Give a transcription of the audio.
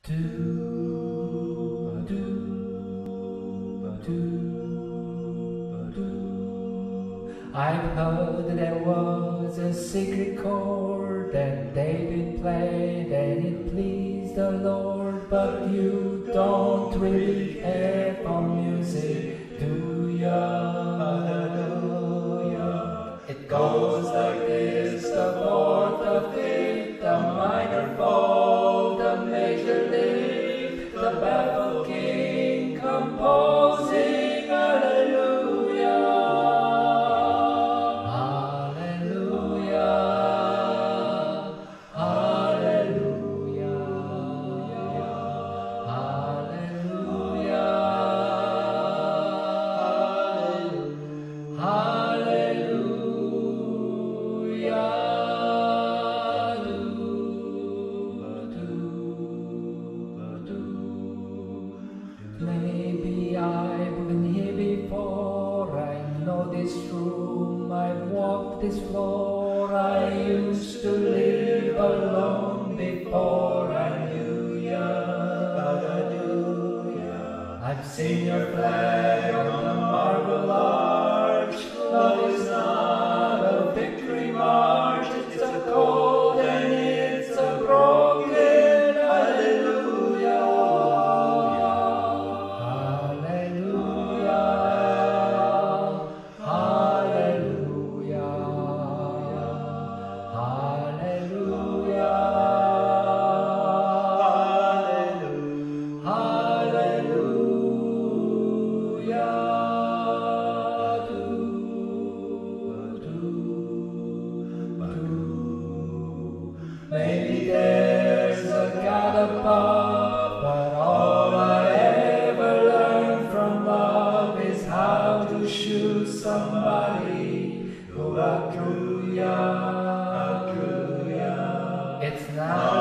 I've heard that there was a secret chord that David played and it pleased the Lord, but you don't really care for music, do ya? It goes like this: the fourth, the fifth, the minor fall, the major lift, the baffled king composing hallelujah, hallelujah, hallelujah, hallelujah, hallelujah. Maybe I've been here before, I know this room, I've walked this floor, I used to live alone before I knew ya. I've seen your flag on the marble arch. Love is not a victory march, it's a cold and it's a broken hallelujah. Maybe there's a God above, but all I ever learned from love is how to shoot somebody. Hallelujah, hallelujah. It's not